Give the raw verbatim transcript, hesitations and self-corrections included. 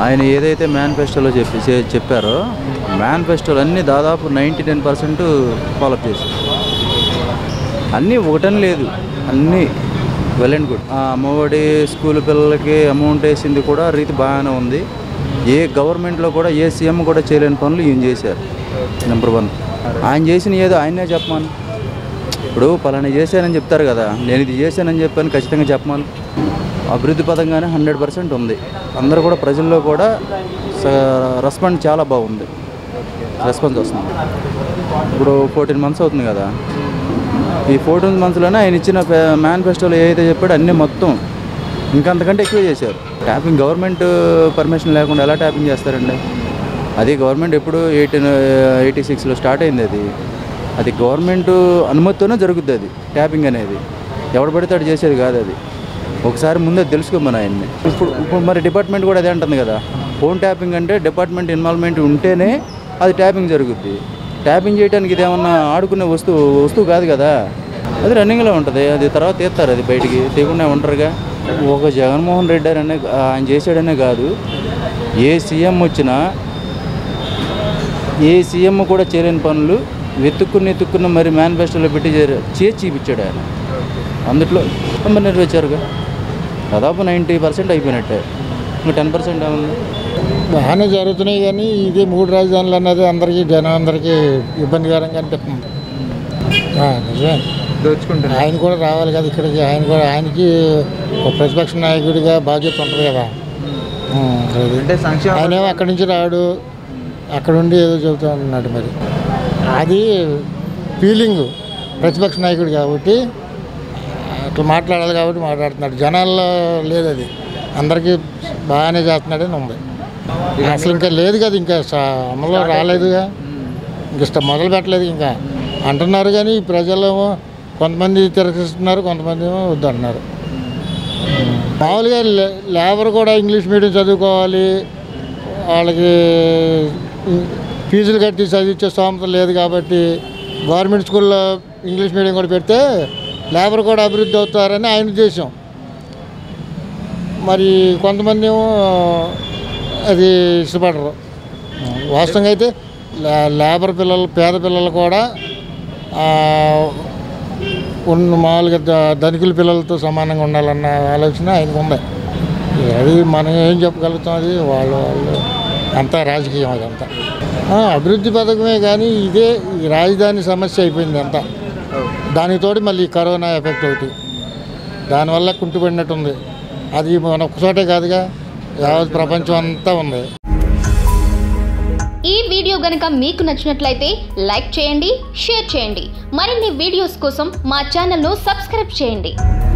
ఆయన ఏదైతే మేనిఫెస్టోలో చెప్పి చెప్పారో మేనిఫెస్టోలు అన్నీ దాదాపు నైంటీ నైన్ పర్సెంట్ ఫాలోఅప్ చేశారు. అన్నీ ఒకటని లేదు, అన్నీ well and good. Ammavodi school పిల్లలకి అమౌంట్ వేసింది కూడా రీతి బాగానే ఉంది. ఏ గవర్నమెంట్లో కూడా ఏ సీఎం కూడా చేయలేని పనులు ఈయన చేశారు. నెంబర్ వన్, ఆయన చేసిన ఏదో ఆయనే చెప్పమని. ఇప్పుడు పలానా చేశానని చెప్తారు కదా, నేను ఇది చేశానని చెప్పాను ఖచ్చితంగా చెప్పమని. అభివృద్ధి పదంగానే హండ్రెడ్ పర్సెంట్ ఉంది. అందరూ కూడా ప్రజల్లో కూడా రెస్పాన్స్ చాలా బాగుంది, రెస్పాన్స్ వస్తుంది. ఇప్పుడు ఫోర్టీన్ మంత్స్ అవుతుంది కదా, ఈ ఫోర్టీన్ మంత్స్లోనే ఆయన ఇచ్చిన మేనిఫెస్టోలో ఏదైతే చెప్పాడో అన్నీ మొత్తం ఇంకంతకంటే ఎక్కువ చేశారు. ట్యాపింగ్ గవర్నమెంట్ పర్మిషన్ లేకుండా ఎలా ట్యాపింగ్ చేస్తారండి? అది గవర్నమెంట్ ఎప్పుడు ఎయిటీన్ ఎయిటీ సిక్స్లో స్టార్ట్ అయింది. అది అది గవర్నమెంట్ అనుమతితోనే జరుగుద్ది అది ట్యాపింగ్ అనేది. ఎవడు పడితే అటు చేసేది కాదు. అది ఒకసారి ముందే తెలుసుకోమని ఆయన్ని. ఇప్పుడు ఇప్పుడు మరి డిపార్ట్మెంట్ కూడా అదే అంటుంది కదా, ఫోన్ ట్యాపింగ్ అంటే డిపార్ట్మెంట్ ఇన్వాల్వ్మెంట్ ఉంటేనే అది ట్యాపింగ్ జరుగుద్ది. ట్యాపింగ్ చేయడానికి ఇది ఏమన్నా ఆడుకునే వస్తువు వస్తువు కాదు కదా, అది రన్నింగ్లో ఉంటుంది. అది తర్వాత తీస్తారు, అది బయటికి తీయకుండా ఉంటారుగా. ఒక జగన్మోహన్ రెడ్డి అనే ఆయన చేసాడనే కాదు, ఏ సీఎం వచ్చినా ఏ సీఎం కూడా చేయలేని పనులు వెతుక్కుని ఎత్తుక్కున్న మరి మేనిఫెస్టోలో పెట్టి చేసి చూపించాడు ఆయన. అందుట్లో మరి నెరవేర్చారుగా, దాదాపు నైంటీ పర్సెంట్ అయిపోయినట్టే. ఇంకా టెన్ పర్సెంట్ ఏమన్నా బాగానే జరుగుతున్నాయి. కానీ ఇది మూడు రాజధానులు అన్నది అందరికీ జనం అందరికీ ఇబ్బందికరంగా అనిపిస్తుంది. నిజమే, దోచుకుంటారు. ఆయన కూడా రావాలి కదా ఇక్కడికి. ఆయన కూడా ఆయనకి ఒక ప్రతిపక్ష నాయకుడిగా బాధ్యత ఉంటుంది కదా. ఆయనేమో అక్కడి నుంచి రాడు, అక్కడ ఉండి ఏదో చెబుతూ ఉన్నాడు. మరి అది ఫీలింగ్ ప్రతిపక్ష నాయకుడు కాబట్టి అట్లా మాట్లాడాలి కాబట్టి మాట్లాడుతున్నాడు. జనాల్లో లేదు, అది అందరికీ బాగానే చేస్తున్నాడని ఉంది. అసలు ఇంకా లేదు కదా, ఇంకా అమలు రాలేదుగా, ఇంకా మొదలు పెట్టలేదు. ఇంకా అంటున్నారు కానీ ప్రజలేమో కొంతమంది తిరస్కరిస్తున్నారు, కొంతమంది ఏమో వద్దంటున్నారు. మామూలుగా లేబర్ కూడా ఇంగ్లీష్ మీడియం చదువుకోవాలి, వాళ్ళకి ఫీజులు కట్టి చదివించే స్తోమత లేదు కాబట్టి గవర్నమెంట్ స్కూల్లో ఇంగ్లీష్ మీడియం కూడా పెడితే లేబర్ కూడా అభివృద్ధి అవుతారని ఆయన ఉద్దేశం. మరి కొంతమంది ఏమో అది ఇష్టపడరు. వాస్తవంగా అయితే లేబర్ పిల్లలు, పేద పిల్లలు కూడా ఉన్న మామూలుగా ధనికుల పిల్లలతో సమానంగా ఉండాలన్న ఆలోచన ఆయనకు ఉంది. అది మనం ఏం చెప్పగలుగుతాం, అది వాళ్ళు వాళ్ళు అంతా రాజకీయం. అదంతా అభివృద్ధి పథకమే కానీ ఇదే ఈ రాజధాని సమస్య అయిపోయింది అంతా. దానితోటి మళ్ళీ కరోనా ఎఫెక్ట్ ఒకటి, దానివల్ల కుంటుపడినట్టుంది. అది మన ఒక్కచోటే కాదుగా, యావత్ ప్రపంచం అంతా ఉంది. ఈ వీడియో గనుక మీకు నచ్చినట్లయితే లైక్ చేయండి, షేర్ చేయండి. మరిన్ని వీడియోస్ కోసం మా ఛానల్ను సబ్స్క్రైబ్ చేయండి.